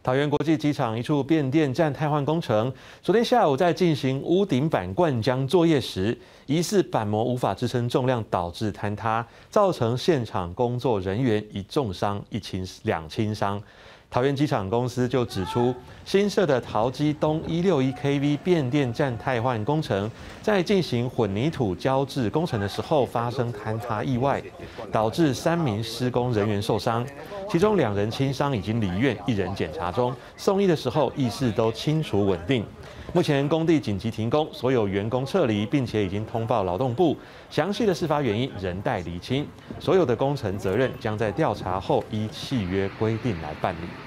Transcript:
桃园国际机场一处变电站汰换工程，昨天下午在进行屋顶板灌浆作业时，疑似板模无法支撑重量，导致坍塌，造成现场工作人员一重伤两轻伤。桃园机场公司就指出，新设的桃机东161 kV 变电站汰换工程，在进行混凝土浇制工程的时候发生坍塌意外，导致3名施工人员受伤，其中2人轻伤已经离院，1人检查中，送医的时候意识都清楚稳定。目前工地紧急停工，所有员工撤离，并且已经通报劳动部，详细的事发原因仍待厘清，所有的工程责任将在调查后依契约规定来办理。